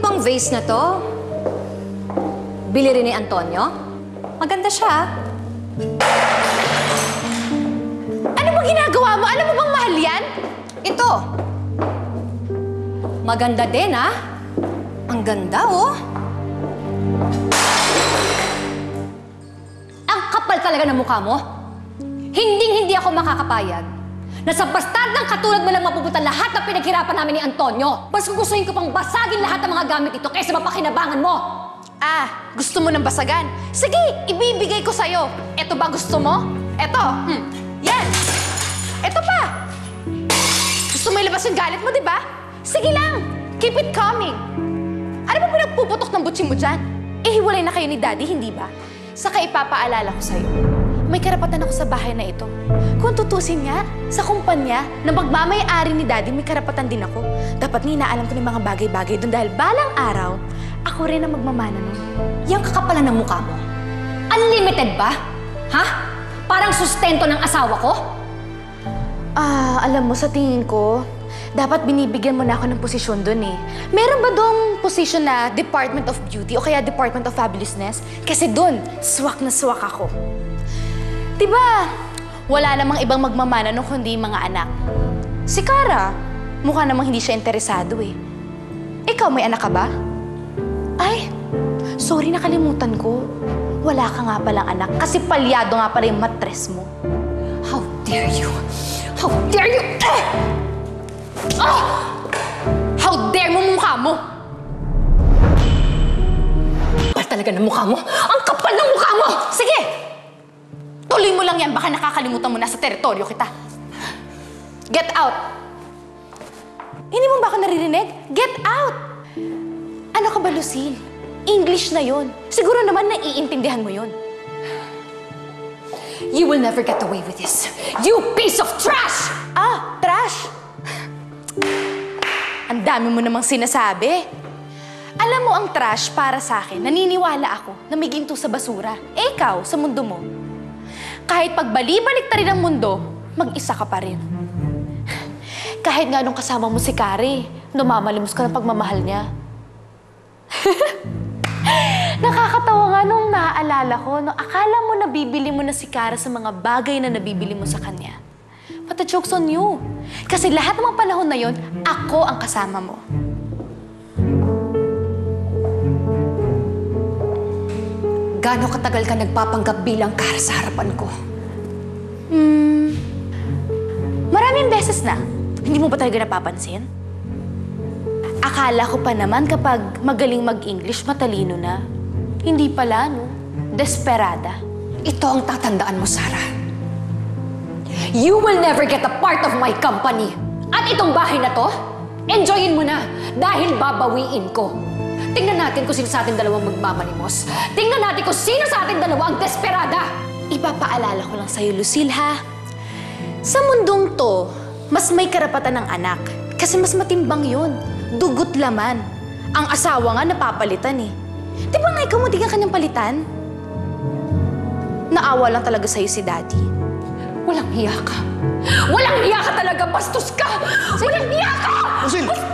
bang vase na to? Bili rin ni Antonio? Maganda siya. Ano ba ginagawa mo? Alam mo bang mahal yan? Ito. Maganda din, ah. Ang ganda, oh. Ang kapal talaga ng mukha mo. Hinding-hindi ako makakapayag na sa bastardang katulad mo lang mapupunta lahat ng pinaghirapan namin ni Antonio. Mas gugustuhin ko pang basagin lahat ng mga gamit ito kaysa mapakinabangan mo. Ah, gusto mo ng basagan? Sige, ibibigay ko sa'yo. Eto ba gusto mo? Eto. Yan. Eto pa. Gusto mo ilabas yung galit mo, di ba? Sige lang. Keep it coming. Ano ba pinagpuputok ng butsi mo dyan? Eh, hiwalay na kayo ni Daddy, hindi ba? Saka ipapaalala ko sa'yo. May karapatan ako sa bahay na ito. Kung tutusin nga, sa kumpanya na magmamay-ari ni Daddy, may karapatan din ako. Dapat nga inaalam ko ng mga bagay-bagay doon dahil balang araw, ako rin ang magmamana nun. Yang kakapalan ng mukha mo. Unlimited ba? Ha? Parang sustento ng asawa ko? Alam mo, sa tingin ko, dapat binibigyan mo na ako ng posisyon doon eh. Meron ba doong posisyon na Department of Beauty o kaya Department of Fabulousness? Kasi doon, swak na swak ako. Diba, wala namang ibang magmamana nung kundi mga anak. Si Cara, mukha namang hindi siya interesado eh. Ikaw, may anak ka ba? Ay, sorry, nakalimutan ko. Wala ka nga palang anak kasi palyado nga pala yung matres mo. How dare you? How dare you? How dare mo mukha mo? Kapal talaga ng mukha mo. Ang kapal ng mukha mo! Sige! Tuloy mo lang yan, baka nakakalimutan mo na sa teritoryo kita. Get out! Hindi mo ba ako naririnig? Get out! Ano ka ba, Lucille? English na yon. Siguro naman naiintindihan mo yon. You will never get away with this. You piece of trash! Ah, trash! Ang dami mo namang sinasabi. Alam mo, ang trash para sa akin, naniniwala ako na may ginto sa basura. Eh, ikaw, sa mundo mo. Kahit pagbali-balik ta rin ang mundo, mag-isa ka pa rin. Kahit nga nung kasama mo si Kari, namamalimos ka ng pagmamahal niya. Nakakatawa nga nung naaalala ko, no, akala mo nabibili mo na si Kara sa mga bagay na nabibili mo sa kanya. But the joke's on you. Kasi lahat ng mga panahon na yon, ako ang kasama mo. Gaano katagal ka nagpapanggap bilang Cara sa harapan ko? Maraming beses na. Hindi mo ba talaga napapansin? Akala ko pa naman kapag magaling mag-English, matalino na. Hindi pala, no? Desperada. Ito ang tatandaan mo, Sarah. You will never get a part of my company. At itong bahay na to, enjoyin mo na dahil babawiin ko. Tingnan natin kung sino sa ating dalawang magmamanimos. Tingnan natin kung sino sa ating dalawa ang desperada. Ipapaalala ko lang sa'yo, Lucille, ha? Sa mundong to, mas may karapatan ng anak. Kasi mas matimbang yun. Dugot laman. Ang asawa nga napapalitan eh. Di ba nga ikaw mo di ka kanyang palitan? Naawa lang talaga sa'yo si Daddy. Walang hiya ka. Walang hiya ka talaga, bastos ka! Walang hiya ka! Lucille!